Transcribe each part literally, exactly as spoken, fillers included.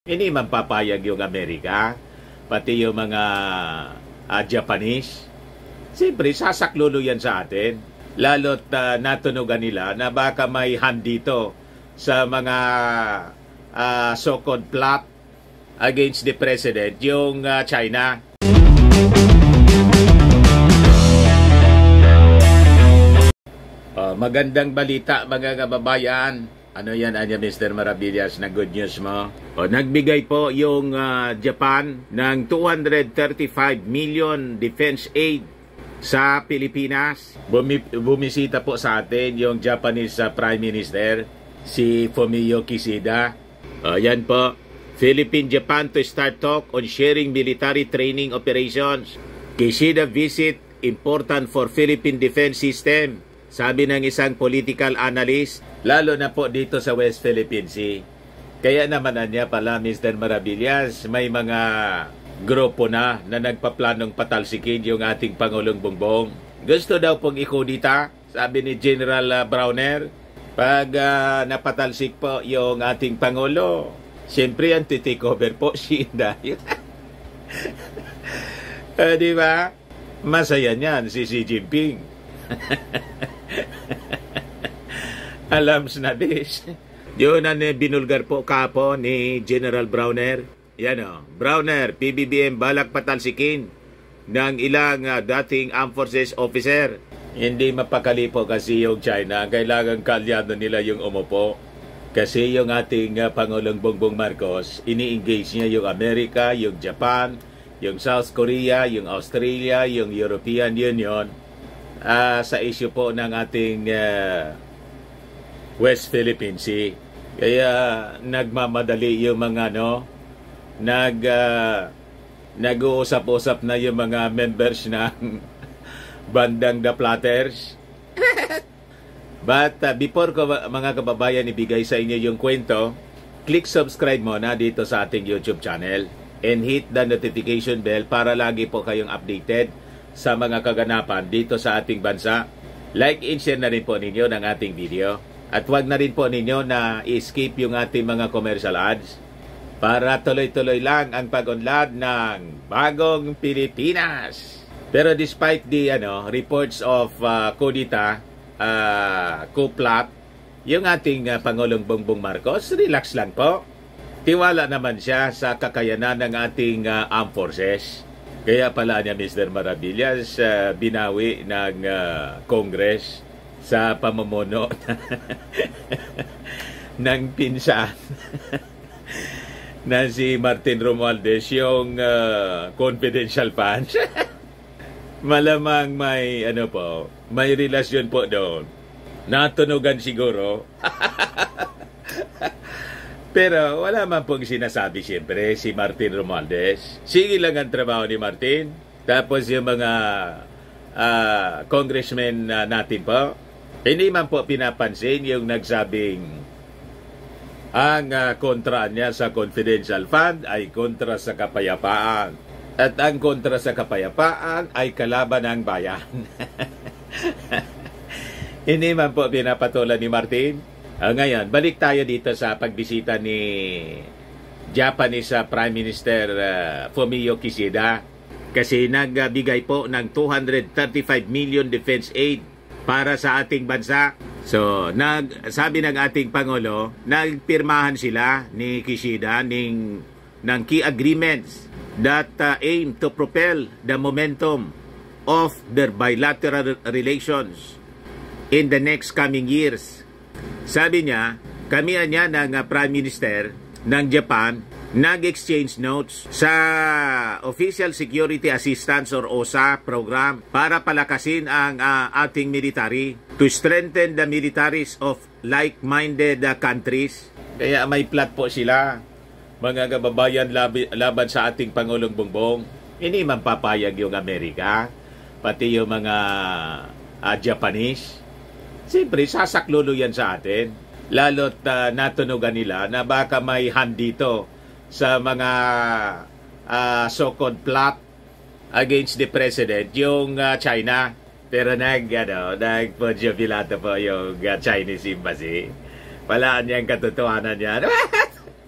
Hindi man papayag yung Amerika, pati yung mga uh, Japanese. Siyempre, sasaklulo yan sa atin. Lalo't uh, natunugan nila na baka may hand dito sa mga uh, so-called plot against the president, yung uh, China. Uh, magandang balita mga kababayan. Ano yan, Anya Mister Maravillas, na good news mo? O, nagbigay po yung uh, Japan ng two hundred thirty-five million defense aid sa Pilipinas. Bumi bumisita po sa atin yung Japanese uh, Prime Minister, si Fumio Kishida. O, yan po. Philippine-Japan to start talk on sharing military training operations. Kishida visit important for Philippine defense system. Sabi ng isang political analyst, lalo na po dito sa West Philippine Sea. Kaya naman niya pala, Mister Maravillas, may mga grupo na na nagpaplanong patalsikin yung ating Pangulong Bongbong. Gusto daw pong ikudita, sabi ni General Browner, pag uh, napatalsik po yung ating Pangulo, siyempre ang titake over po si Inday. uh, di ba? Masaya niyan si Xi Jinping. Alams na dis. Yun ang binulgar po kapo ni General Browner. Yan o. Browner, P B B M balak patalsikin ng ilang uh, dating Armed Forces officer. Hindi mapakali po kasi yung China. Kailangan kalyado nila yung umupo. Kasi yung ating uh, Pangulong Bongbong Marcos, ini-engage niya yung Amerika, yung Japan, yung South Korea, yung Australia, yung European Union uh, sa issue po ng ating uh, West Philippine Sea. Kaya nagmamadali yung mga no, nag uh, nag-uusap-usap na yung mga members ng bandang The Platters. But uh, before ko mga kababayan ibigay sa inyo yung kwento, click subscribe muna dito sa ating YouTube channel and hit the notification bell para lagi po kayong updated sa mga kaganapan dito sa ating bansa. Like and share na rin po ninyo ng ating video. At wag na rin po ninyo na i-skip yung ating mga commercial ads para tuloy-tuloy lang ang pag-unlad ng Bagong Pilipinas. Pero despite the ano, reports of uh, kudita, uh, coup plot, yung ating uh, Pangulong Bongbong Marcos, relax lang po. Tiwala naman siya sa kakayanan ng ating uh, armed forces. Kaya pala niya, Mister Maravillas, uh, binawi ng uh, Congress sa pamumuno ng pinsan na si Martin Romualdez, yung uh, confidential funds. Malamang may ano po, may relasyon po doon. Natunugan siguro. Pero wala man pong sinasabi siyempre si Martin Romualdez. Sige lang ang trabaho ni Martin. Tapos yung mga uh, congressmen uh, natin po, hindi man po pinapansin yung nagsabing ang uh, kontra niya sa confidential fund ay kontra sa kapayapaan. At ang kontra sa kapayapaan ay kalaban ng bayan. Hindi man po pinapatulan ni Martin. Uh, ngayon, balik tayo dito sa pagbisita ni Japanese uh, Prime Minister uh, Fumio Kishida. Kasi nagbigay po ng two hundred thirty-five million defense aid para sa ating bansa. So, nag, sabi ng ating Pangulo, nagpirmahan sila ni Kishida ng, ng key agreements that uh, aim to propel the momentum of their bilateral relations in the next coming years. Sabi niya, kami niya ng uh, Prime Minister ng Japan nag-exchange notes sa Official Security Assistance or O S A program para palakasin ang uh, ating military to strengthen the militaries of like-minded uh, countries. Kaya may plot po sila, mga kababayan, labi, laban sa ating Pangulong Bongbong. Hindi man papayag yung Amerika, pati yung mga uh, Japanese. Siyempre, sasaklulo yan sa atin. Lalo't uh, natunugan nila na baka may hand dito sa mga uh, so-called plot against the president, yung uh, China. Pero nag, ano, nag-podyobilata po yung uh, Chinese embassy. Walaan niyang katotohanan niya.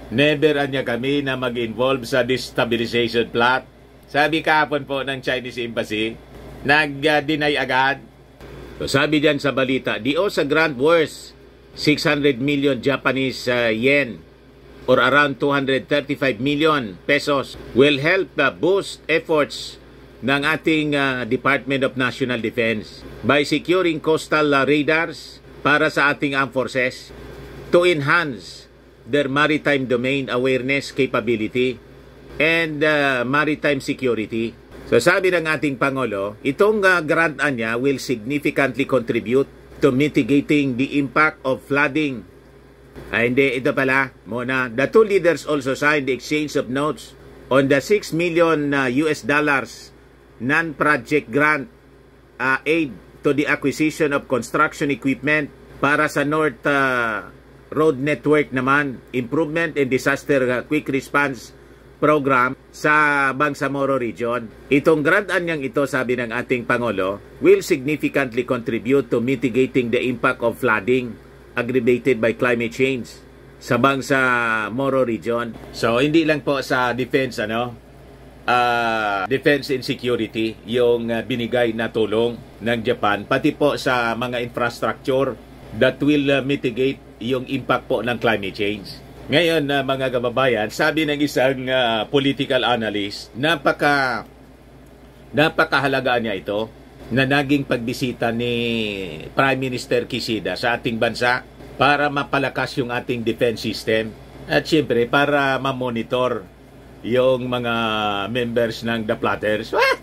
Never anya kami na mag-involve sa destabilization plot. Sabi kahapon po ng Chinese Embassy, nag-deny agad. So sabi diyan sa balita, the O S A grant worth six hundred million Japanese uh, yen or around two hundred thirty-five million pesos will help uh, boost efforts ng ating uh, Department of National Defense by securing coastal uh, radars para sa ating armed forces to enhance their maritime domain awareness capability and uh, maritime security. So sabi ng ating Pangulo, itong uh, grant niya will significantly contribute to mitigating the impact of flooding. Ay, hindi, ito pala, muna. The two leaders also signed the exchange of notes on the six million uh, U S dollars non-project grant uh, aid to the acquisition of construction equipment para sa North uh, Road Network naman, improvement and disaster uh, quick response program sa Bangsamoro region. Itong grant anyang ito, sabi ng ating Pangulo, will significantly contribute to mitigating the impact of flooding aggravated by climate change sa Bangsamoro region. So hindi lang po sa defense, ano, uh, defense and security yung uh, binigay na tulong ng Japan, pati po sa mga infrastructure that will uh, mitigate yung impact po ng climate change. Ngayon, uh, mga kababayan, sabi ng isang uh, political analyst, napaka napakahalaga niya ito na naging pagbisita ni Prime Minister Kishida sa ating bansa para mapalakas yung ating defense system at syempre para ma-monitor yung mga members ng The Platters. What?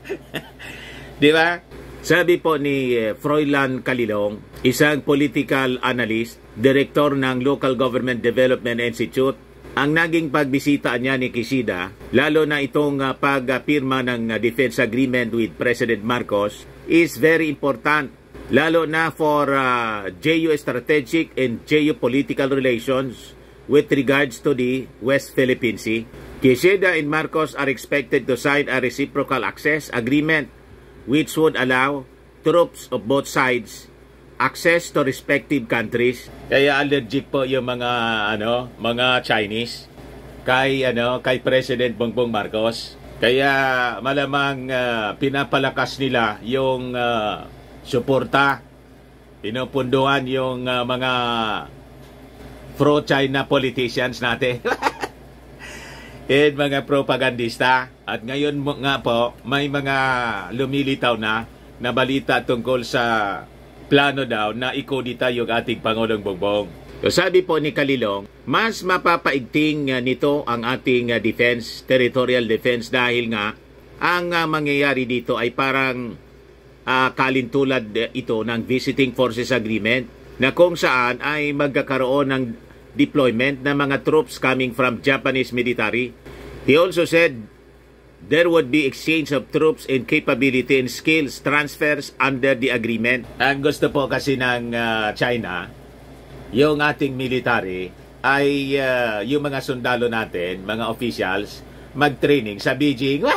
Di ba? Sabi po ni Froilan Calilong, isang political analyst, direktor ng Local Government Development Institute, ang naging pagbisita niya ni Kishida, lalo na itong uh, pagpirma ng uh, defense agreement with President Marcos, is very important, lalo na for uh, geostrategic and geopolitical relations with regards to the West Philippine Sea. Kishida and Marcos are expected to sign a reciprocal access agreement which would allow troops of both sides access to respective countries. Kaya allergic po yung mga ano, mga Chinese kay ano, kay President Bongbong Marcos. Kaya malamang uh, pinapalakas nila yung uh, suporta, pinupunduhan yung uh, mga pro-China politicians natin. And mga propagandista. At ngayon nga po, may mga lumilitaw na na balita tungkol sa plano daw na ikodita yung ating Pangulong Bongbong. So sabi po ni Calilong, mas mapapaigting uh, nito ang ating uh, defense, territorial defense, dahil nga ang uh, mangyayari dito ay parang uh, kalintulad uh, ito ng Visiting Forces Agreement na kung saan ay magkakaroon ng deployment ng mga troops coming from Japanese military. He also said there would be exchange of troops and capability and skills transfers under the agreement. Ang gusto po kasi ng uh, China, yung ating military, ay uh, yung mga sundalo natin, mga officials, mag-training sa Beijing.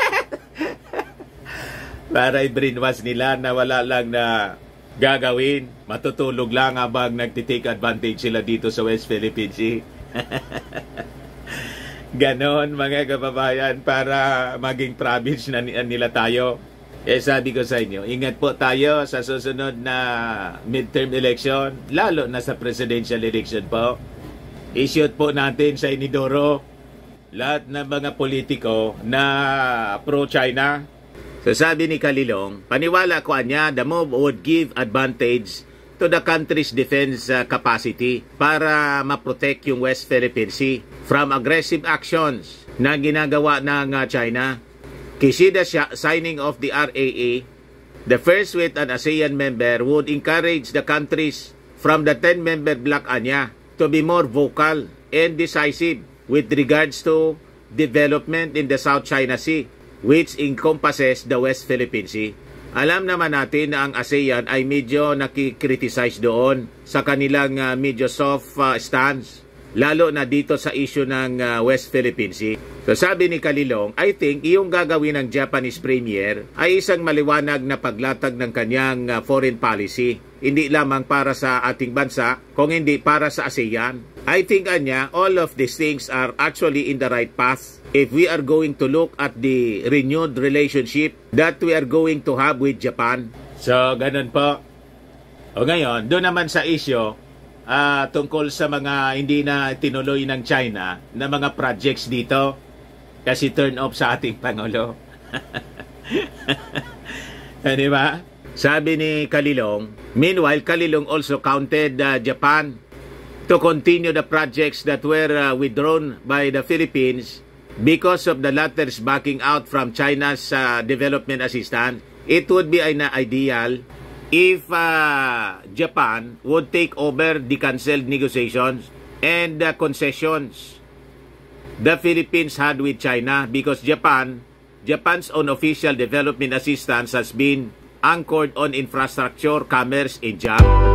Para i-brainwash nila na wala lang na gagawin, matutulog lang habang nagtitake advantage sila dito sa West Philippine Sea. Ganon mga kababayan, para maging province na nila tayo. Eh sabi ko sa inyo, ingat po tayo sa susunod na midterm election, lalo na sa presidential election po. I-shoot po natin sa inidoro lahat ng mga politiko na pro-China. So sabi ni Calilong, paniwala ko anya, the move would give advantage to the country's defense uh, capacity para ma-protect yung West Philippine Sea from aggressive actions na ginagawa ng uh, China. Kishida signing of the R A A, the first with an ASEAN member, would encourage the countries from the ten-member bloc anya to be more vocal and decisive with regards to development in the South China Sea, which encompasses the West Philippine Sea. Alam naman natin na ang ASEAN ay medyo nakikriticize doon sa kanilang uh, medyo soft uh, stance, lalo na dito sa issue ng uh, West Philippine Sea. So sabi ni Calilong, I think iyong gagawin ng Japanese Premier ay isang maliwanag na paglatag ng kanyang uh, foreign policy, hindi lamang para sa ating bansa, kung hindi para sa ASEAN. I think, Anya, all of these things are actually in the right path. If we are going to look at the renewed relationship that we are going to have with Japan. So, ganun po. O ngayon, doon naman sa issue, uh, tungkol sa mga hindi na tinuloy ng China na mga projects dito, kasi turn off sa ating Pangulo. Di ba? Sabi ni Kalilong, meanwhile, Kalilong also counted uh, Japan to continue the projects that were uh, withdrawn by the Philippines because of the latter's backing out from China's uh, development assistance. It would be an ideal if uh, Japan would take over the cancelled negotiations and the concessions the Philippines had with China, because Japan, Japan's own official development assistance has been anchored on infrastructure, commerce, and jobs.